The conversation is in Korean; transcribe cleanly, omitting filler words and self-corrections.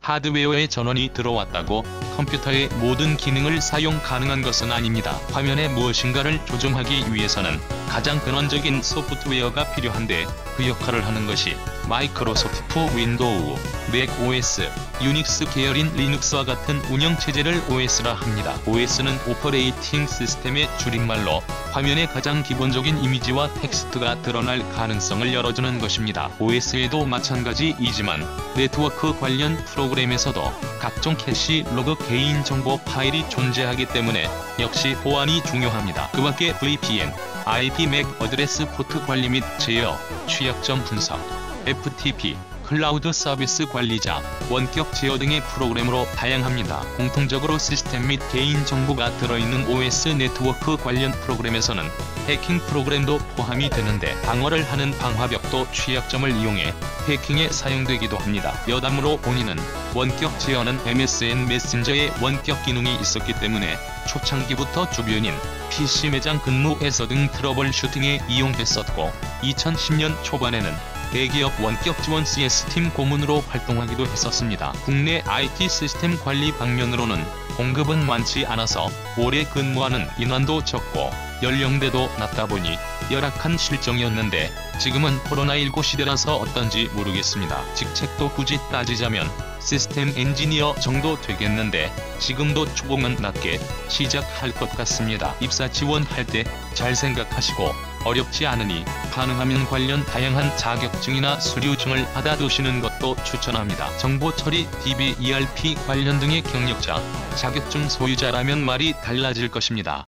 하드웨어의 전원이 들어왔다고 컴퓨터의 모든 기능을 사용 가능한 것은 아닙니다. 화면에 무엇인가를 조정하기 위해서는 가장 근원적인 소프트웨어가 필요한데 그 역할을 하는 것이 마이크로소프트 윈도우, 맥 OS, 유닉스 계열인 리눅스와 같은 운영체제를 OS라 합니다. OS는 오퍼레이팅 시스템의 줄임말로 화면에 가장 기본적인 이미지와 텍스트가 드러날 가능성을 열어주는 것입니다. OS에도 마찬가지이지만 네트워크 관련 프로그램에서도 각종 캐시, 로그, 개인정보 파일이 존재하기 때문에 역시 보안이 중요합니다. 그 밖에 VPN, IP 맥 어드레스 포트 관리 및 제어, 취약점 분석, FTP, 클라우드 서비스 관리자, 원격 제어 등의 프로그램으로 다양합니다. 공통적으로 시스템 및 개인정보가 들어있는 OS 네트워크 관련 프로그램에서는 해킹 프로그램도 포함이 되는데 방어를 하는 방화벽도 취약점을 이용해 해킹에 사용되기도 합니다. 여담으로 본인은 원격 제어는 MSN 메신저에 원격 기능이 있었기 때문에 초창기부터 주변인 PC 매장 근무에서 등 트러블 슈팅에 이용됐었고 2010년 초반에는 대기업 원격 지원 CS팀 고문으로 활동하기도 했었습니다. 국내 IT 시스템 관리 방면으로는 공급은 많지 않아서 오래 근무하는 인원도 적고 연령대도 낮다 보니 열악한 실정이었는데 지금은 코로나19 시대라서 어떤지 모르겠습니다. 직책도 굳이 따지자면 시스템 엔지니어 정도 되겠는데 지금도 초봉은 낮게 시작할 것 같습니다. 입사 지원할 때 잘 생각하시고 어렵지 않으니 가능하면 관련 다양한 자격증이나 수료증을 받아두시는 것도 추천합니다. 정보 처리, DB, ERP 관련 등의 경력자, 자격증 소유자라면 말이 달라질 것입니다.